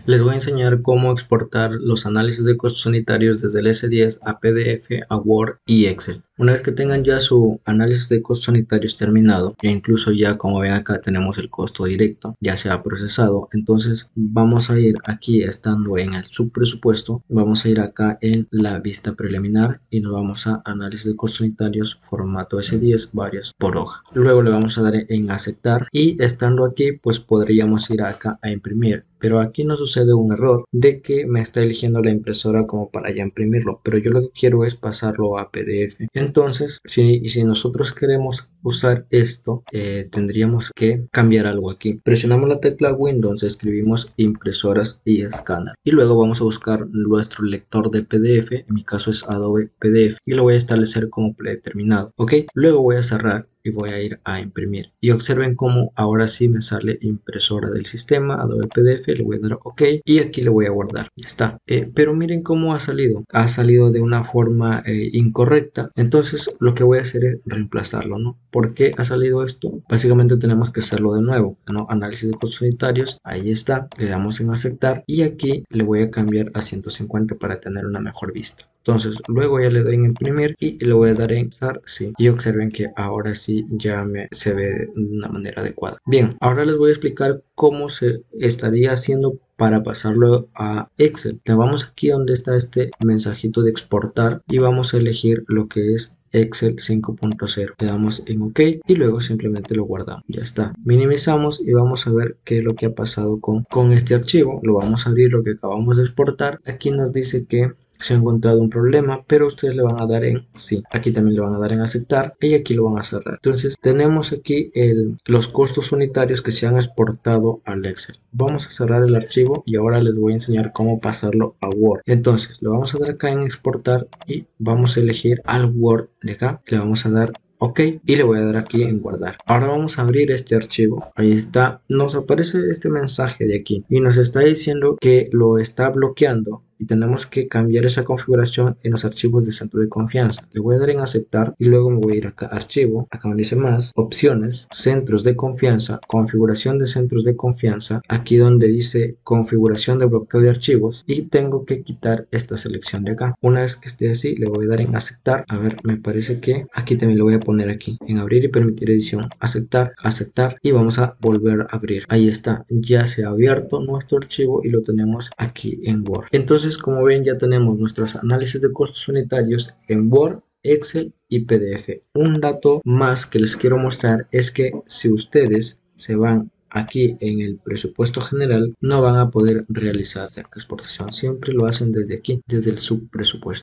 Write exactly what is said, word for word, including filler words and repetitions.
Les voy a enseñar cómo exportar los análisis de costos unitarios desde el ese diez a P D F, a Word y Excel. Una vez que tengan ya su análisis de costos unitarios terminado, e incluso ya como ven acá tenemos el costo directo, ya se ha procesado, entonces vamos a ir aquí estando en el subpresupuesto, vamos a ir acá en la vista preliminar y nos vamos a análisis de costos unitarios formato ese diez varios por hoja. Luego le vamos a dar en aceptar y estando aquí pues podríamos ir acá a imprimir. Pero aquí nos sucede un error de que me está eligiendo la impresora como para ya imprimirlo, pero yo lo que quiero es pasarlo a P D F. Entonces, si, si nosotros queremos usar esto, eh, tendríamos que cambiar algo aquí. Presionamos la tecla Windows, escribimos impresoras y escáner. Y luego vamos a buscar nuestro lector de P D F, en mi caso es Adobe P D F, y lo voy a establecer como predeterminado. Ok, luego voy a cerrar y voy a ir a imprimir y observen cómo ahora sí me sale impresora del sistema Adobe P D F, le voy a dar OK y aquí le voy a guardar, ya está. Eh, pero miren cómo ha salido, ha salido de una forma eh, incorrecta, entonces lo que voy a hacer es reemplazarlo, ¿no? ¿Por qué ha salido esto? Básicamente tenemos que hacerlo de nuevo, ¿no? Análisis de costos unitarios, ahí está, le damos en aceptar y aquí le voy a cambiar a ciento cincuenta para tener una mejor vista. Entonces luego ya le doy en imprimir y le voy a dar en usar, sí, y observen que ahora sí ya me, se ve de una manera adecuada. Bien, ahora les voy a explicar cómo se estaría haciendo para pasarlo a Excel. Le vamos aquí donde está este mensajito de exportar y vamos a elegir lo que es Excel cinco punto cero. Le damos en OK y luego simplemente lo guardamos. Ya está. Minimizamos y vamos a ver qué es lo que ha pasado con, con este archivo. Lo vamos a abrir, lo que acabamos de exportar. Aquí nos dice que se ha encontrado un problema, pero ustedes le van a dar en sí, aquí también le van a dar en aceptar y aquí lo van a cerrar. Entonces tenemos aquí el, los costos unitarios que se han exportado al Excel. Vamos a cerrar el archivo y ahora les voy a enseñar cómo pasarlo a Word. Entonces le vamos a dar acá en exportar y vamos a elegir al Word de acá, le vamos a dar OK y le voy a dar aquí en guardar. Ahora vamos a abrir este archivo. Ahí está, nos aparece este mensaje de aquí y nos está diciendo que lo está bloqueando y tenemos que cambiar esa configuración en los archivos de centro de confianza. Le voy a dar en aceptar y luego me voy a ir acá a archivo, acá donde dice más, opciones, centros de confianza, configuración de centros de confianza, aquí donde dice configuración de bloqueo de archivos y tengo que quitar esta selección de acá. Una vez que esté así le voy a dar en aceptar. A ver, me parece que aquí también le voy a poner aquí en abrir y permitir edición, aceptar, aceptar y vamos a volver a abrir. Ahí está, ya se ha abierto nuestro archivo y lo tenemos aquí en Word. Entonces, como ven, ya tenemos nuestros análisis de costos unitarios en Word, Excel y P D F. Un dato más que les quiero mostrar es que si ustedes se van aquí en el presupuesto general, no van a poder realizar esta exportación. Siempre lo hacen desde aquí, desde el subpresupuesto.